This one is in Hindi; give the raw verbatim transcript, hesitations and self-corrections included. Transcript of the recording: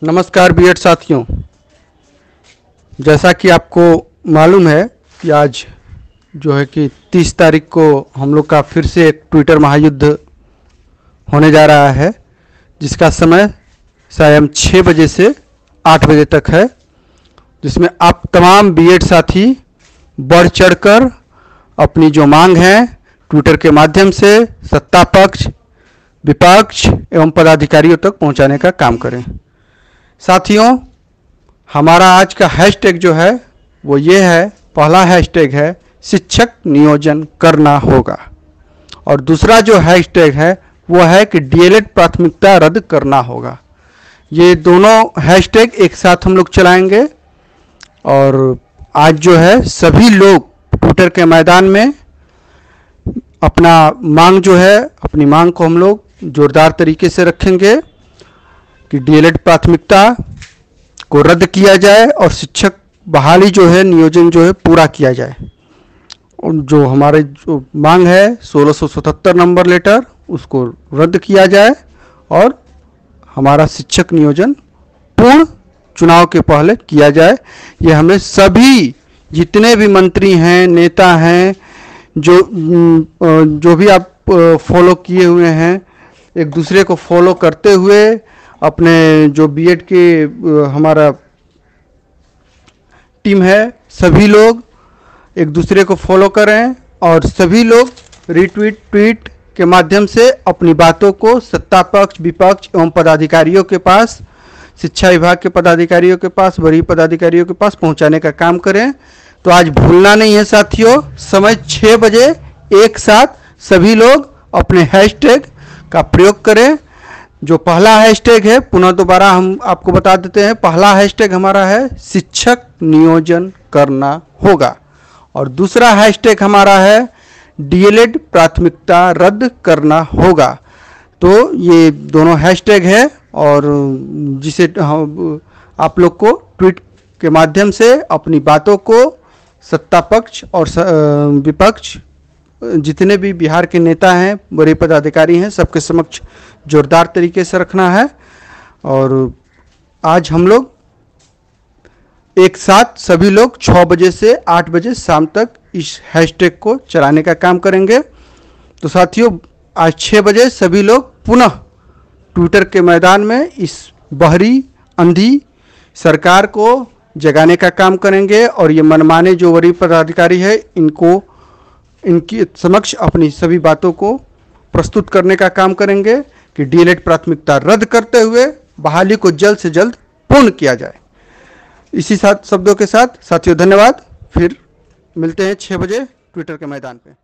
नमस्कार बीएड साथियों, जैसा कि आपको मालूम है कि आज जो है कि तीस तारीख को हम लोग का फिर से एक ट्विटर महायुद्ध होने जा रहा है, जिसका समय सायं छः बजे से आठ बजे तक है, जिसमें आप तमाम बीएड साथी बढ़ चढ़कर अपनी जो मांग है ट्विटर के माध्यम से सत्ता पक्ष, विपक्ष एवं पदाधिकारियों तक पहुंचाने का काम करें। साथियों, हमारा आज का हैशटैग जो है वो ये है, पहला हैशटैग है शिक्षक नियोजन करना होगा और दूसरा जो हैशटैग है वो है कि डीएलएड प्राथमिकता रद्द करना होगा। ये दोनों हैशटैग एक साथ हम लोग चलाएंगे और आज जो है सभी लोग ट्विटर के मैदान में अपना मांग जो है अपनी मांग को हम लोग जोरदार तरीके से रखेंगे कि डीएलएड प्राथमिकता को रद्द किया जाए और शिक्षक बहाली जो है नियोजन जो है पूरा किया जाए। और जो हमारे जो मांग है सोलह सौ सतहत्तर नंबर लेटर उसको रद्द किया जाए और हमारा शिक्षक नियोजन पूर्ण चुनाव के पहले किया जाए। ये हमें सभी जितने भी मंत्री हैं, नेता हैं, जो जो भी आप फॉलो किए हुए हैं, एक दूसरे को फॉलो करते हुए अपने जो बीएड के हमारा टीम है सभी लोग एक दूसरे को फॉलो करें और सभी लोग रीट्वीट ट्वीट के माध्यम से अपनी बातों को सत्ता पक्ष, विपक्ष एवं पदाधिकारियों के पास, शिक्षा विभाग के पदाधिकारियों के पास, वरीय पदाधिकारियों के पास पहुंचाने का काम करें। तो आज भूलना नहीं है साथियों, समय छः बजे एक साथ सभी लोग अपने हैशटैग का प्रयोग करें। जो पहला हैशटैग है, पुनः दोबारा हम आपको बता देते हैं, पहला हैशटैग हमारा है शिक्षक नियोजन करना होगा और दूसरा हैशटैग हमारा है डीएलएड प्राथमिकता रद्द करना होगा। तो ये दोनों हैशटैग है और जिसे आप लोग को ट्वीट के माध्यम से अपनी बातों को सत्ता पक्ष और विपक्ष जितने भी बिहार के नेता हैं, बड़े पदाधिकारी हैं, सबके समक्ष जोरदार तरीके से रखना है। और आज हम लोग एक साथ सभी लोग छः बजे से आठ बजे शाम तक इस हैशटैग को चलाने का काम करेंगे। तो साथियों, आज छः बजे सभी लोग पुनः ट्विटर के मैदान में इस बहरी अंधी सरकार को जगाने का काम करेंगे और ये मनमाने जो वरीय पदाधिकारी है इनको इनकी समक्ष अपनी सभी बातों को प्रस्तुत करने का काम करेंगे कि डीएलएड प्राथमिकता रद्द करते हुए बहाली को जल्द से जल्द पूर्ण किया जाए। इसी साथ शब्दों के साथ साथियों धन्यवाद। फिर मिलते हैं छः बजे ट्विटर के मैदान पे।